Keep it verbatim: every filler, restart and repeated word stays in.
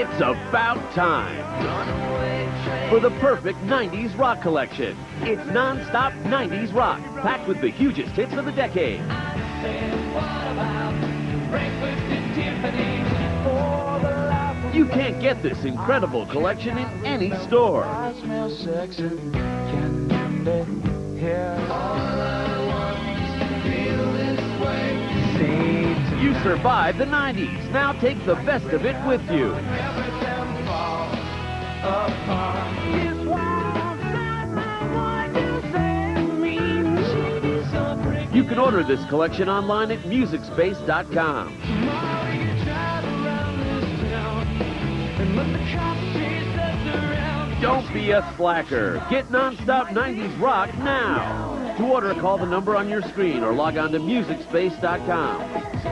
It's about time for the perfect nineties rock collection. It's non-stop nineties rock, packed with the hugest hits of the decade. You can't get this incredible collection in any store. You survived the nineties. Now take the best of it with you. You can order this collection online at music space dot com. Don't be a slacker. Get non-stop nineties rock now. To order, call the number on your screen or log on to music space dot com.